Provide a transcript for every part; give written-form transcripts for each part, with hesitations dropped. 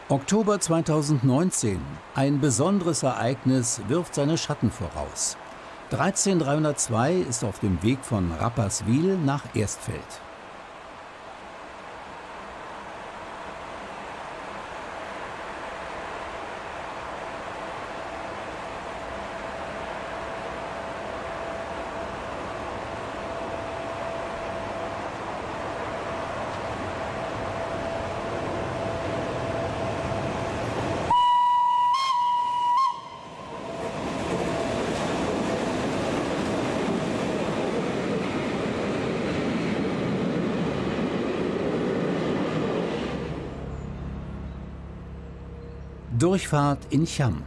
Oktober 2019. Ein besonderes Ereignis wirft seine Schatten voraus. 13302 ist auf dem Weg von Rapperswil nach Erstfeld. Durchfahrt in Cham.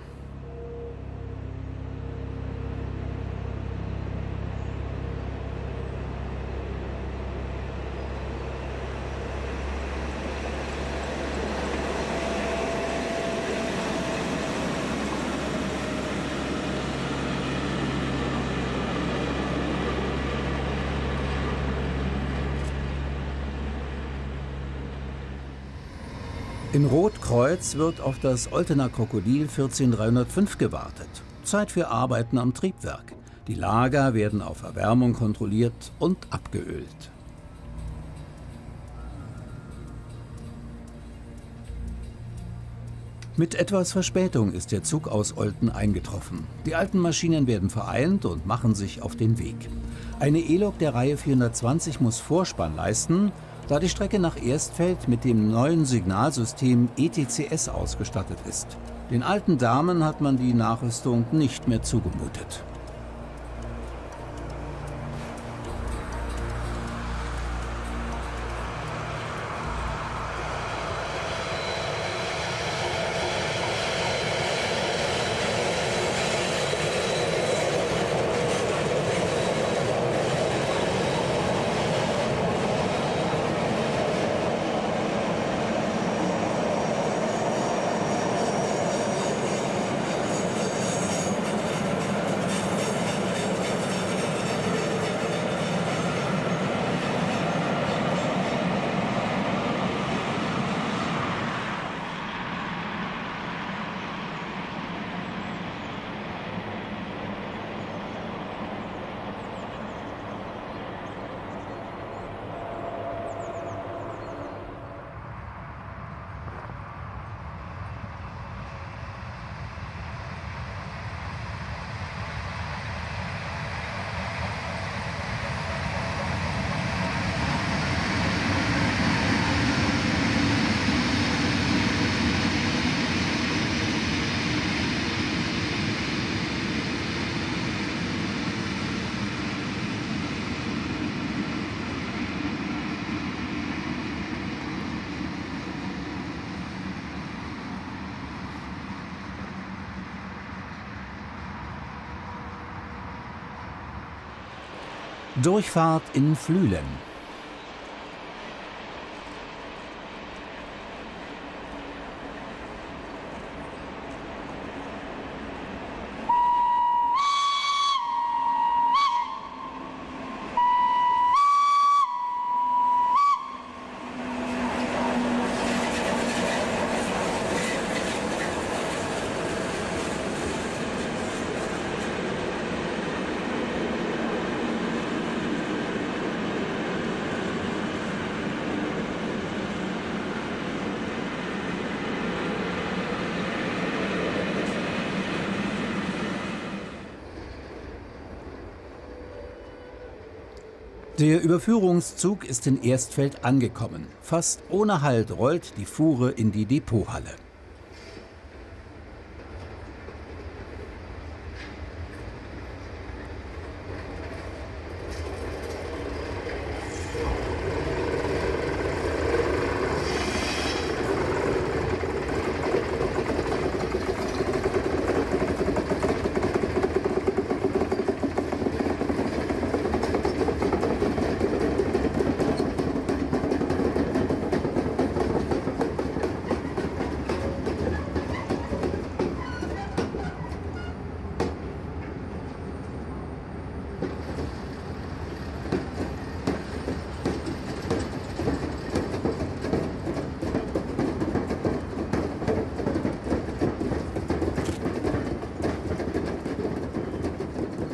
In Rotkreuz wird auf das Oltener Krokodil 14305 gewartet. Zeit für Arbeiten am Triebwerk. Die Lager werden auf Erwärmung kontrolliert und abgeölt. Mit etwas Verspätung ist der Zug aus Olten eingetroffen. Die alten Maschinen werden vereint und machen sich auf den Weg. Eine E-Lok der Reihe 420 muss Vorspann leisten, da die Strecke nach Erstfeld mit dem neuen Signalsystem ETCS ausgestattet ist. Den alten Damen hat man die Nachrüstung nicht mehr zugemutet. Durchfahrt in Flüelen. Der Überführungszug ist in Erstfeld angekommen. Fast ohne Halt rollt die Fuhre in die Depothalle.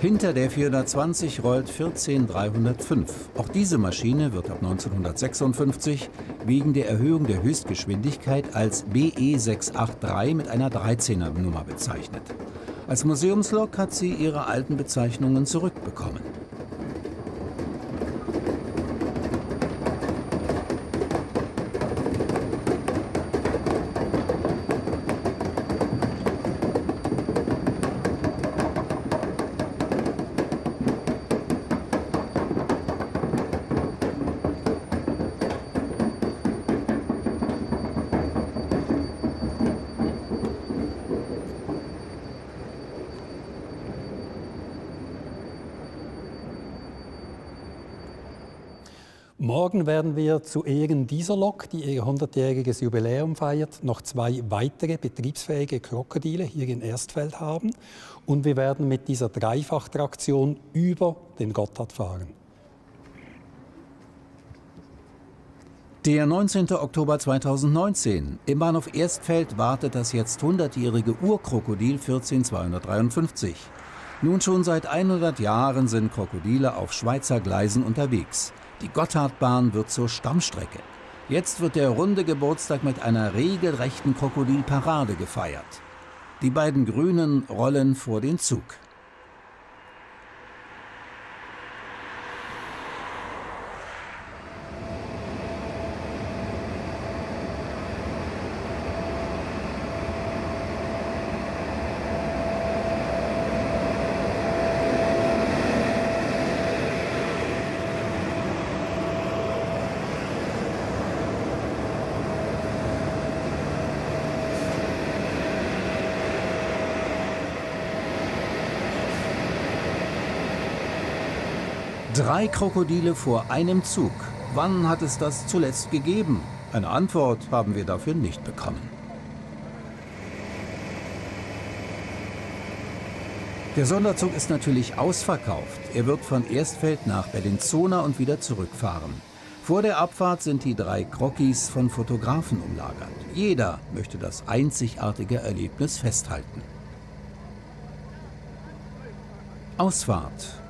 Hinter der 420 rollt 14305. Auch diese Maschine wird ab 1956 wegen der Erhöhung der Höchstgeschwindigkeit als BE 683 mit einer 13er Nummer bezeichnet. Als Museumslok hat sie ihre alten Bezeichnungen zurückbekommen. Morgen werden wir zu Ehren dieser Lok, die ihr 100-jähriges Jubiläum feiert, noch 2 weitere betriebsfähige Krokodile hier in Erstfeld haben. Und wir werden mit dieser Dreifachtraktion über den Gotthard fahren. Der 19. Oktober 2019. Im Bahnhof Erstfeld wartet das jetzt 100-jährige Urkrokodil 14253. Nun schon seit 100 Jahren sind Krokodile auf Schweizer Gleisen unterwegs. Die Gotthardbahn wird zur Stammstrecke. Jetzt wird der runde Geburtstag mit einer regelrechten Krokodilparade gefeiert. Die beiden Grünen rollen vor den Zug. Drei Krokodile vor einem Zug. Wann hat es das zuletzt gegeben? Eine Antwort haben wir dafür nicht bekommen. Der Sonderzug ist natürlich ausverkauft. Er wird von Erstfeld nach Bellinzona und wieder zurückfahren. Vor der Abfahrt sind die 3 Krokis von Fotografen umlagert. Jeder möchte das einzigartige Erlebnis festhalten. Ausfahrt.